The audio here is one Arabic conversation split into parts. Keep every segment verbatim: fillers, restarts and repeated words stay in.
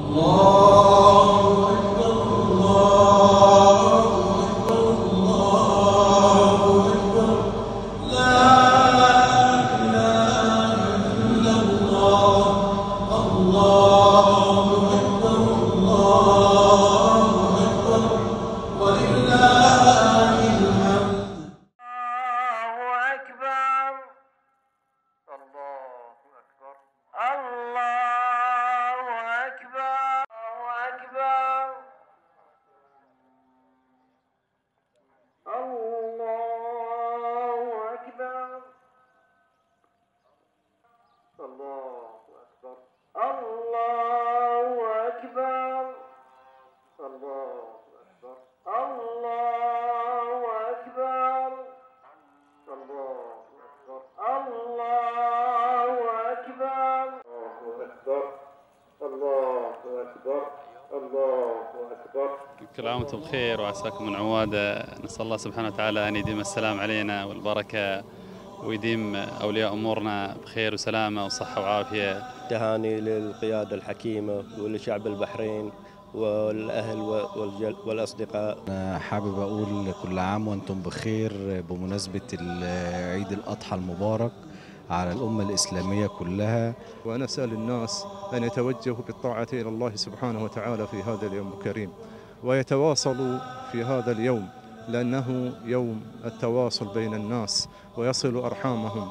كل عام وانتم بخير وعساكم من عواده. نسأل الله سبحانه وتعالى أن يديم السلام علينا والبركة، ويديم أولياء أمورنا بخير وسلامة وصحة وعافية. تهاني للقيادة الحكيمة ولشعب البحرين والأهل والأصدقاء. أنا حابب أقول كل عام وأنتم بخير بمناسبة عيد الأضحى المبارك على الأمة الإسلامية كلها، ونسأل الناس أن يتوجهوا بالطاعة إلى الله سبحانه وتعالى في هذا اليوم الكريم، ويتواصلوا في هذا اليوم لأنه يوم التواصل بين الناس، ويصل أرحامهم،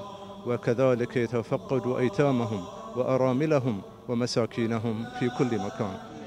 وكذلك يتفقد أيتامهم وأراملهم ومساكينهم في كل مكان.